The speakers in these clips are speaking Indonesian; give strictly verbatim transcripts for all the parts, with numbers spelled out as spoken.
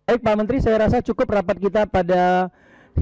Baik Pak Menteri, saya rasa cukup rapat kita pada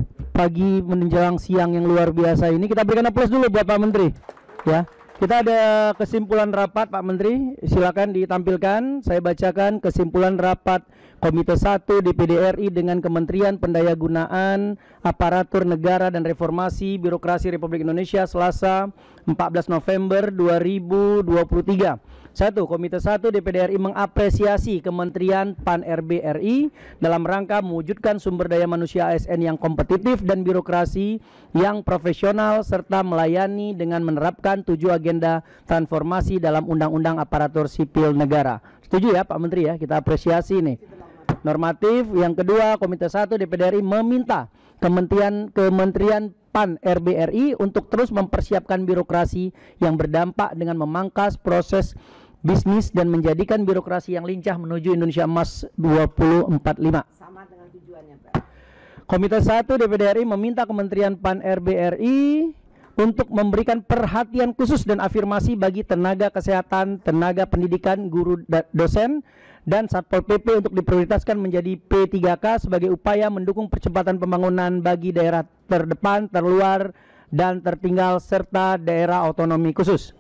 pagi menjelang siang yang luar biasa ini. Kita berikan aplaus dulu buat Pak Menteri. Ya, kita ada kesimpulan rapat Pak Menteri. Silakan ditampilkan. Saya bacakan kesimpulan rapat Komite satu D P D R I dengan Kementerian Pendayagunaan Aparatur Negara dan Reformasi Birokrasi Republik Indonesia Selasa empat belas November dua ribu dua puluh tiga. Satu, Komite satu D P D R I mengapresiasi Kementerian Pan R B R I dalam rangka mewujudkan sumber daya manusia A S N yang kompetitif dan birokrasi yang profesional serta melayani dengan menerapkan tujuh agenda transformasi dalam Undang-Undang Aparatur Sipil Negara. Setuju ya Pak Menteri ya, kita apresiasi nih. Normatif. Yang kedua, Komite satu D P D R I meminta Kementerian Kementerian Pan R B R I untuk terus mempersiapkan birokrasi yang berdampak dengan memangkas proses bisnis dan menjadikan birokrasi yang lincah menuju Indonesia Emas dua ribu empat puluh lima. Sama dengan tujuannya, Pak. Komite satu D P D R I meminta Kementerian Pan R B R I untuk memberikan perhatian khusus dan afirmasi bagi tenaga kesehatan, tenaga pendidikan, guru dosen, dan Satpol P P untuk diprioritaskan menjadi P tiga K sebagai upaya mendukung percepatan pembangunan bagi daerah terdepan, terluar, dan tertinggal serta daerah otonomi khusus.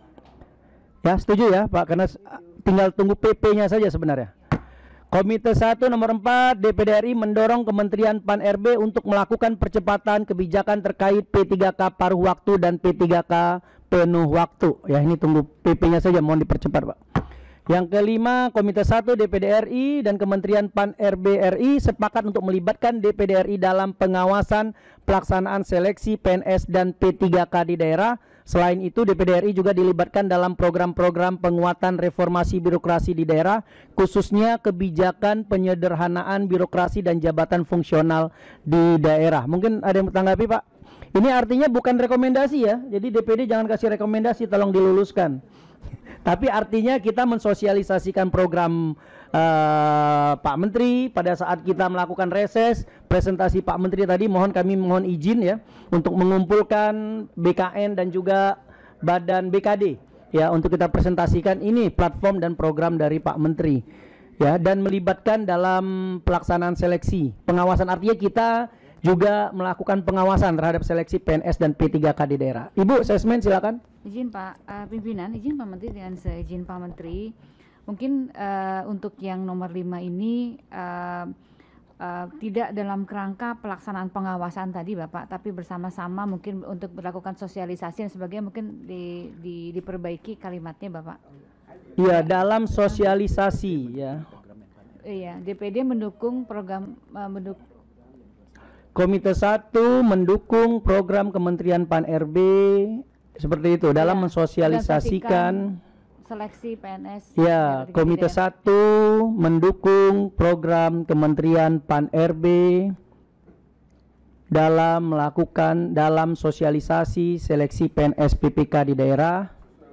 Ya, setuju ya Pak, karena tinggal tunggu P P-nya saja sebenarnya. Komite satu nomor empat D P D R I mendorong Kementerian Pan R B untuk melakukan percepatan kebijakan terkait P tiga K paruh waktu dan P tiga K penuh waktu. Ya, ini tunggu P P-nya saja, mohon dipercepat Pak. Yang kelima, Komite satu D P D R I dan Kementerian Pan R B R I sepakat untuk melibatkan D P D R I dalam pengawasan pelaksanaan seleksi P N S dan P tiga K di daerah. Selain itu, D P D R I juga dilibatkan dalam program-program penguatan reformasi birokrasi di daerah, khususnya kebijakan penyederhanaan birokrasi dan jabatan fungsional di daerah. Mungkin ada yang bertanggapi Pak? Ini artinya bukan rekomendasi ya, jadi D P D jangan kasih rekomendasi, tolong diluluskan. Tapi artinya kita mensosialisasikan program uh, Pak Menteri pada saat kita melakukan reses, presentasi Pak Menteri tadi, mohon kami mohon izin ya untuk mengumpulkan B K N dan juga Badan B K D ya untuk kita presentasikan ini platform dan program dari Pak Menteri ya, dan melibatkan dalam pelaksanaan seleksi. Pengawasan artinya kita juga melakukan pengawasan terhadap seleksi P N S dan P tiga K di daerah. Ibu, Sesmen silakan. Izin Pak uh, Pimpinan, izin Pak Menteri, dengan seizin Pak Menteri, mungkin uh, untuk yang nomor lima ini uh, uh, tidak dalam kerangka pelaksanaan pengawasan tadi Bapak, tapi bersama-sama mungkin untuk melakukan sosialisasi dan sebagainya, mungkin di, di, diperbaiki kalimatnya Bapak. Iya, dalam sosialisasi ya. Iya, D P D mendukung program uh, mendukung Komite satu mendukung program Kementerian Pan R B seperti itu dalam ya, mensosialisasikan seleksi P N S. Ya, Komite satu mendukung program Kementerian Pan R B dalam melakukan dalam sosialisasi seleksi P N S P P K di daerah.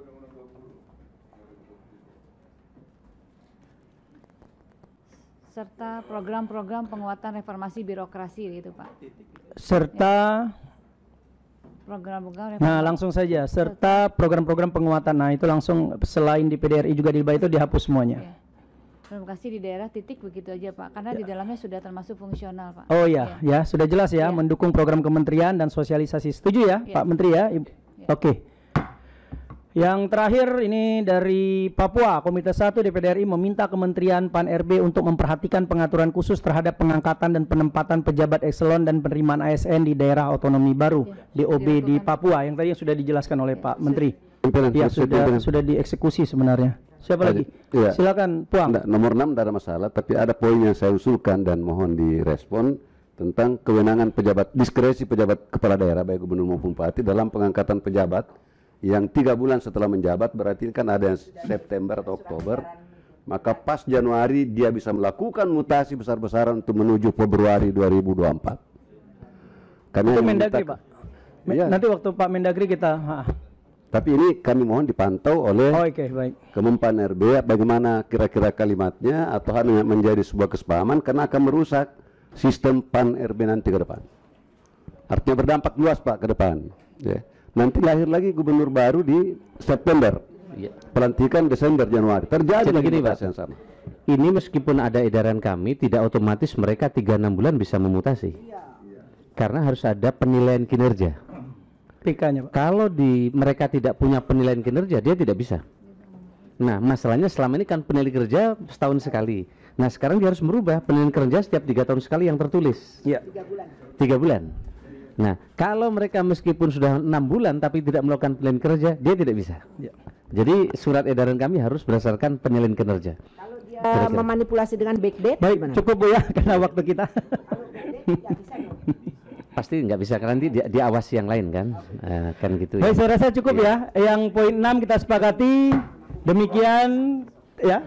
Serta program-program penguatan reformasi birokrasi gitu Pak. Serta program-program. Nah, langsung saja serta program-program penguatan. Nah, itu langsung selain di P D R I juga di bawah itu dihapus semuanya. Ya. Birokrasi di daerah titik begitu aja Pak, karena ya, di dalamnya sudah termasuk fungsional Pak. Oh ya, ya, ya sudah jelas ya, ya, mendukung program kementerian dan sosialisasi. Setuju ya, ya. Pak Menteri ya? ya. Oke. Okay. Yang terakhir ini dari Papua, Komite satu D P D R I meminta Kementerian Pan R B untuk memperhatikan pengaturan khusus terhadap pengangkatan dan penempatan pejabat eselon dan penerimaan A S N di daerah otonomi baru ya, D O B di Papua yang tadi sudah dijelaskan oleh ya, Pak Menteri. Ya, sudah sudah dieksekusi sebenarnya. Siapa lagi? Ya. Silakan Puang. Nah, nomor enam tidak ada masalah, tapi ada poin yang saya usulkan dan mohon direspon tentang kewenangan pejabat, diskresi pejabat kepala daerah baik gubernur maupun bupati dalam pengangkatan pejabat yang tiga bulan setelah menjabat, berarti kan ada yang September atau Oktober, maka pas Januari dia bisa melakukan mutasi besar-besaran untuk menuju Februari dua ribu dua puluh empat. Karena itu Mendagri Pak. Ya. Nanti waktu Pak Mendagri kita. Ha. Tapi ini kami mohon dipantau oleh oh, okay, baik. Kemenpan R B bagaimana kira-kira kalimatnya atau hanya menjadi sebuah kesepahaman karena akan merusak sistem Pan R B nanti ke depan. Artinya berdampak luas Pak ke depan. Ya. Nanti lahir lagi gubernur baru di September Ya. Pelantikan Desember Januari. Terjadi Jadi lagi gini, Pak. mutasi yang sama. Ini meskipun ada edaran kami, tidak otomatis mereka tiga enam bulan bisa memutasi. Karena harus ada penilaian kinerja. P K-nya, Pak. Kalau di mereka tidak punya penilaian kinerja, dia tidak bisa. Nah, masalahnya selama ini kan penilaian kerja setahun sekali. Nah, sekarang dia harus merubah penilaian kerja setiap tiga tahun sekali yang tertulis. Iya. Tiga bulan. Nah, kalau mereka meskipun sudah enam bulan tapi tidak melakukan penilaian kerja, dia tidak bisa. Ya. Jadi surat edaran kami harus berdasarkan penilaian kinerja. Kalau dia Kira-kira. memanipulasi dengan backdate, Baik, gimana? cukup Bu ya karena waktu kita. Kalau backdate nggak bisa dong. Pasti nggak bisa karena nanti di, diawasi yang lain kan, uh, kan gitu. Baik, Ya. saya rasa cukup ya. Yang poin enam kita sepakati. Demikian ya.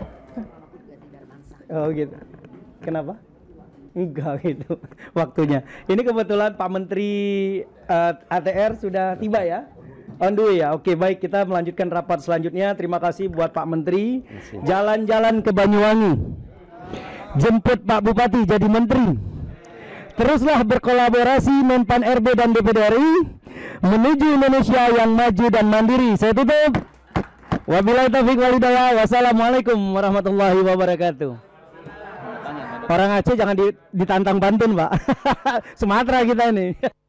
Oh gitu. Kenapa? Enggak gitu. Waktunya. Ini kebetulan Pak Menteri uh, A T R sudah tiba ya. On the way ya. Oke, baik, kita melanjutkan rapat selanjutnya. Terima kasih buat Pak Menteri. Jalan-jalan ke Banyuwangi. Jemput Pak Bupati jadi menteri. Teruslah berkolaborasi Menpan R B dan D P D R I menuju Indonesia yang maju dan mandiri. Saya tutup. Wabillahi taufiq walhidayah. Wassalamualaikum warahmatullahi wabarakatuh. Orang Aceh jangan ditantang pantun, Pak. Sumatera kita ini.